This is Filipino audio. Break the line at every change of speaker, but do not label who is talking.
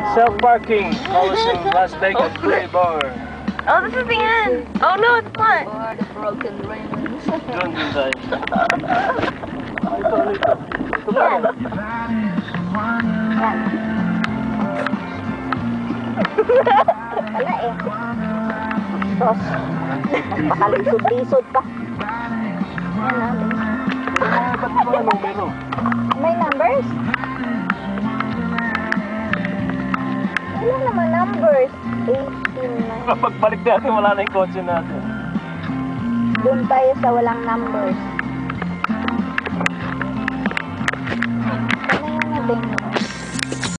Self-parking, Coliseum, Las Vegas, Boulevard.
Oh, this is the end. Oh no, it's not.
For the broken rings.
Doon din tayo.
Yan. Yan. Wala eh. Sos. Napakalisod-lisod pa. Yan namin.
Ba't di ba numero?
May numbers? Wala naman numbers. 18 na.
Pagbalik natin, wala na yung kotse natin.
Doon tayo sa walang numbers.